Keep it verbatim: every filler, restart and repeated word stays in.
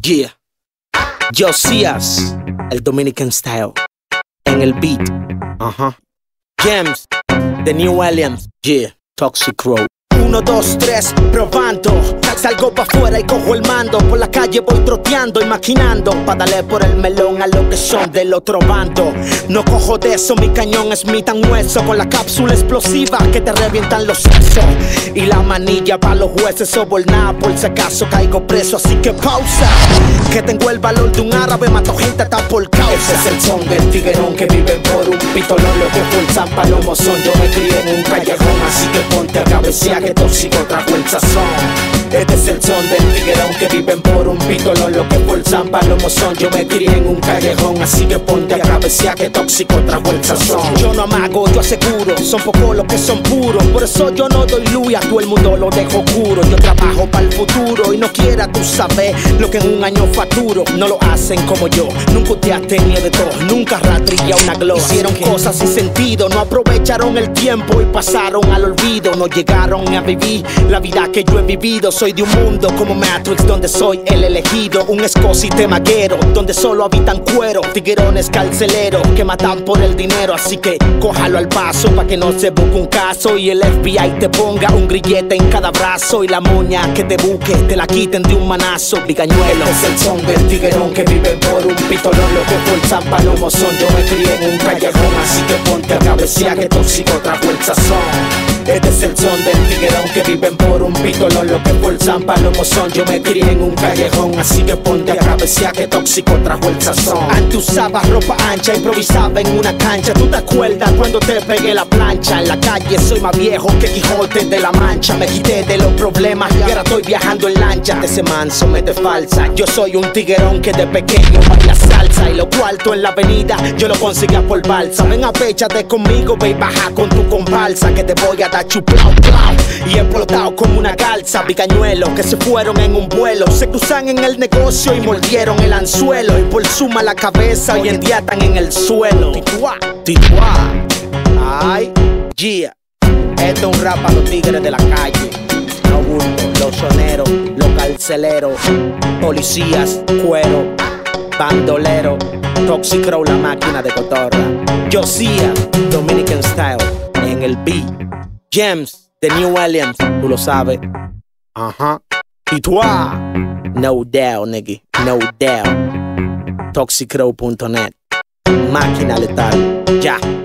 Yeah. Josias, el Dominican Style. En el beat. Ajá. Uh-huh. Gems, The New Aliens. Yeah. Toxic Crow. Uno, dos, tres, probando. Salgo pa' afuera y cojo el mando. Por la calle voy troteando y maquinando pa' darle por el melón a lo que son del otro bando. No cojo de eso, mi cañón es mi tan hueso. Con la cápsula explosiva que te revientan los sesos. Y la manilla pa' los jueces sobornada. Por si acaso caigo preso, así que pausa. Que tengo el valor de un árabe, mato gente hasta por causa. Ese es el son del tiguerón que vive por un pitolón. Lo que pulsan palomos son. Yo me crié en un callejón, así que ponte a cabecear que tóxico trajo el sazón. Este es el son del tiguerón que viven por un pitolón. Lo que pulsan palomos son. Yo me crié en un callejón, así que ponte a cabecear que tóxico trajo el sazón. Yo no amago, yo aseguro, son pocos los que son puros. Por eso yo no doy luz y a todo el mundo lo dejo oscuro. Yo trabajo para el futuro y no quiera tú saber lo que en un año facturo. No lo hacen como yo, nunca te has tenido de todo, nunca rastrilla una gloria. Hicieron cosas sin sentido, no aprovecharon el tiempo y pasaron al olvido. No llegaron a vivir la vida que yo he vivido. Soy de un mundo como Matrix donde soy el elegido. Un escocite maguero donde solo habitan cuero. Tiguerones carceleros que matan por el dinero. Así que cójalo al paso pa' que no se busque un caso y el F B I te ponga un grillete en cada brazo. Y la moña que te busque te la quiten de un manazo. Bigañuelo es el son del tiguerón que vive por un pitolón. Lo que pulsan palomos son. Yo me crié en un callejón, así que ponte a cabecear que tóxico trajo el sazón. Este es el son del tiguerón que viven por un pitolón. Lo que pulsan palomos son. Yo me crié en un callejón, así que ponte a cabecear que tóxico trajo el sazón. Antes usaba ropa ancha, improvisaba en una cancha. ¿Tú te acuerdas cuando te pegué la plancha? En la calle soy más viejo que Quijote de la Mancha. Me quité de los problemas y ahora estoy viajando en lancha. Ese manso me te falsa. Yo soy un tiguerón que de pequeño baila salsa. Y lo cuarto en la avenida yo lo conseguía por balsa. Ven a péchate conmigo, ve y baja con tu comparsa, que te voy a dar chuplau, plau. Y explotado como una calza. Bigañuelos que se fueron en un vuelo, se cruzan en el negocio y mordieron el anzuelo. Y por suma la cabeza hoy en día están en el suelo. Tituá, tituá. Ay, yeah. Esto es un rap a los tigres de la calle. No bulto, los soneros, los carceleros, policías, cuero, bandolero, Toxic Crow, la máquina de cotorra. Josias, Dominican Style, en el beat. Gems, The New Aliens, tú lo sabes. Ajá. Y tú, no doubt, nigga, no doubt. Toxic Crow punto net, máquina letal, ya.